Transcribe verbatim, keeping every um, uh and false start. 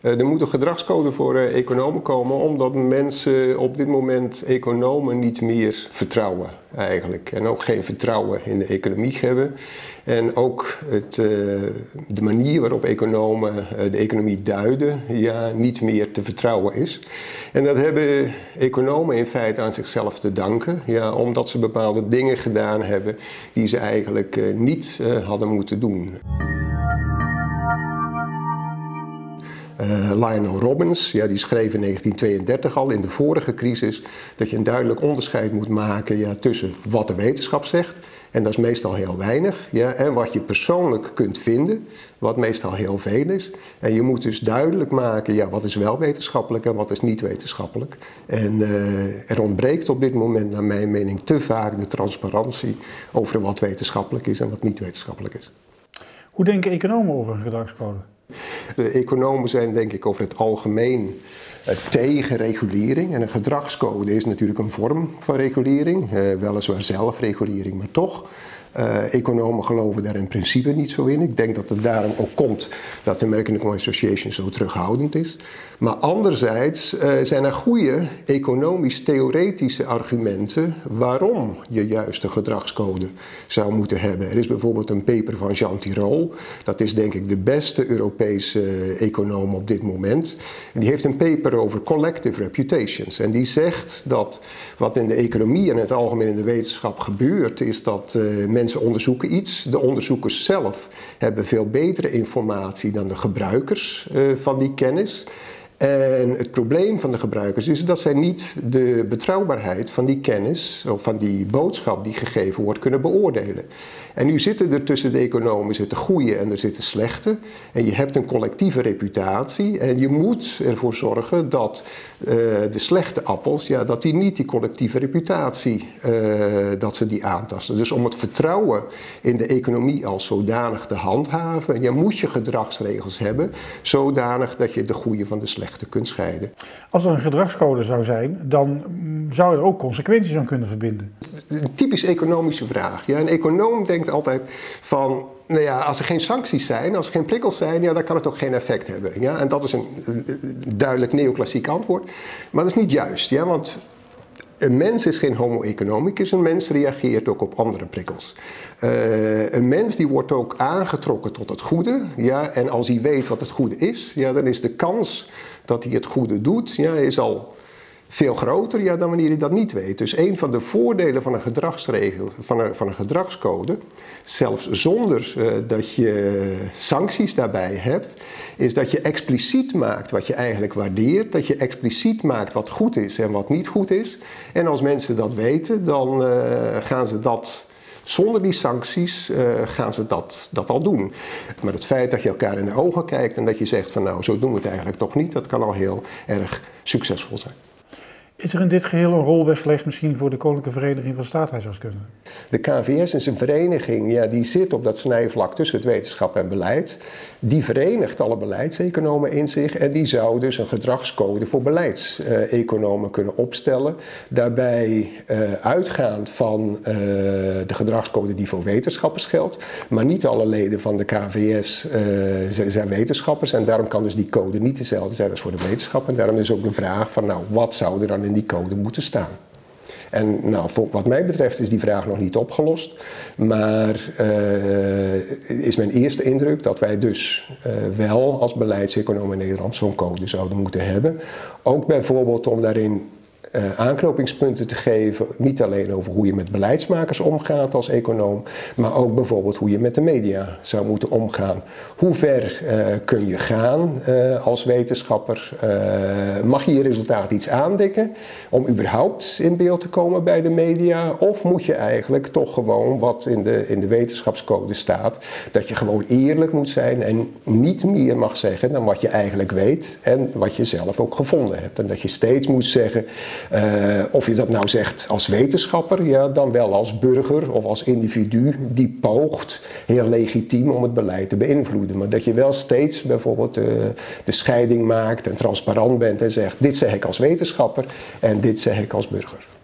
Uh, er moet een gedragscode voor uh, economen komen, omdat mensen op dit moment economen niet meer vertrouwen eigenlijk. En ook geen vertrouwen in de economie hebben. En ook het, uh, de manier waarop economen uh, de economie duiden, ja, niet meer te vertrouwen is. En dat hebben economen in feite aan zichzelf te danken, ja, omdat ze bepaalde dingen gedaan hebben die ze eigenlijk uh, niet uh, hadden moeten doen. Uh, Lionel Robbins, ja, die schreef in negentien tweeëndertig al in de vorige crisis dat je een duidelijk onderscheid moet maken, ja, tussen wat de wetenschap zegt, en dat is meestal heel weinig, ja, en wat je persoonlijk kunt vinden, wat meestal heel veel is. En je moet dus duidelijk maken, ja, wat is wel wetenschappelijk en wat is niet wetenschappelijk. En uh, er ontbreekt op dit moment naar mijn mening te vaak de transparantie over wat wetenschappelijk is en wat niet wetenschappelijk is. Hoe denken economen over een gedragscode? De economen zijn denk ik over het algemeen uh, tegen regulering. En een gedragscode is natuurlijk een vorm van regulering, uh, weliswaar zelfregulering, maar toch. Uh, economen geloven daar in principe niet zo in. Ik denk dat het daarom ook komt dat de American Economic Association zo terughoudend is. Maar anderzijds uh, zijn er goede economisch-theoretische argumenten waarom je juist een gedragscode zou moeten hebben. Er is bijvoorbeeld een paper van Jean Tirole. Dat is denk ik de beste Europese uh, econoom op dit moment. En die heeft een paper over collective reputations. En die zegt dat wat in de economie en in het algemeen in de wetenschap gebeurt, is dat uh, mensen Mensen onderzoeken iets. De onderzoekers zelf hebben veel betere informatie dan de gebruikers uh, van die kennis. En het probleem van de gebruikers is dat zij niet de betrouwbaarheid van die kennis of van die boodschap die gegeven wordt kunnen beoordelen. En nu zitten er tussen de economen zitten goede en er zitten slechte. En je hebt een collectieve reputatie en je moet ervoor zorgen dat uh, de slechte appels, ja, dat die niet die collectieve reputatie, uh, dat ze die aantasten. Dus om het vertrouwen in de economie als zodanig te handhaven, ja, moet je gedragsregels hebben, zodanig dat je de goede van de slechte kunt scheiden. Als er een gedragscode zou zijn, dan zou je er ook consequenties aan kunnen verbinden. Een typisch economische vraag. Ja, een econoom denkt altijd van, nou ja, als er geen sancties zijn, als er geen prikkels zijn, ja, dan kan het ook geen effect hebben. Ja? En dat is een, een duidelijk neoclassiek antwoord. Maar dat is niet juist, ja? Want een mens is geen homo economicus, een mens reageert ook op andere prikkels. Uh, een mens die wordt ook aangetrokken tot het goede, ja? En als hij weet wat het goede is, ja, dan is de kans dat hij het goede doet, ja, is al veel groter, ja, dan wanneer je dat niet weet. Dus een van de voordelen van een gedragsregel, van een, van een gedragscode, zelfs zonder uh, dat je sancties daarbij hebt, is dat je expliciet maakt wat je eigenlijk waardeert, dat je expliciet maakt wat goed is en wat niet goed is. En als mensen dat weten, dan uh, gaan ze dat zonder die sancties uh, gaan ze dat, dat al doen. Maar het feit dat je elkaar in de ogen kijkt en dat je zegt van nou, zo doen we het eigenlijk toch niet, dat kan al heel erg succesvol zijn. Is er in dit geheel een rol weggelegd misschien voor de Koninklijke Vereniging van Staatshuisartskunde? De K V S is een vereniging, ja, die zit op dat snijvlak tussen het wetenschap en beleid. Die verenigt alle beleidseconomen in zich en die zou dus een gedragscode voor beleidseconomen kunnen opstellen. Daarbij uh, uitgaand van uh, de gedragscode die voor wetenschappers geldt. Maar niet alle leden van de K V S uh, zijn wetenschappers en daarom kan dus die code niet dezelfde zijn als voor de wetenschap. En daarom is ook de vraag van nou, wat zou er dan in die code moeten staan? En nou, voor, wat mij betreft is die vraag nog niet opgelost, maar uh, is mijn eerste indruk dat wij dus uh, wel als beleidseconoom in Nederland zo'n code zouden moeten hebben. Ook bijvoorbeeld om daarin Uh, aanknopingspunten te geven, niet alleen over hoe je met beleidsmakers omgaat als econoom, maar ook bijvoorbeeld hoe je met de media zou moeten omgaan. Hoe ver uh, kun je gaan uh, als wetenschapper? Uh, mag je je resultaat iets aandikken om überhaupt in beeld te komen bij de media? Of moet je eigenlijk toch gewoon wat in de, in de wetenschapscode staat, dat je gewoon eerlijk moet zijn en niet meer mag zeggen dan wat je eigenlijk weet en wat je zelf ook gevonden hebt. En dat je steeds moet zeggen, Uh, of je dat nou zegt als wetenschapper, ja, dan wel als burger of als individu die poogt heel legitiem om het beleid te beïnvloeden. Maar dat je wel steeds bijvoorbeeld uh, de scheiding maakt en transparant bent en zegt dit zeg ik als wetenschapper en dit zeg ik als burger.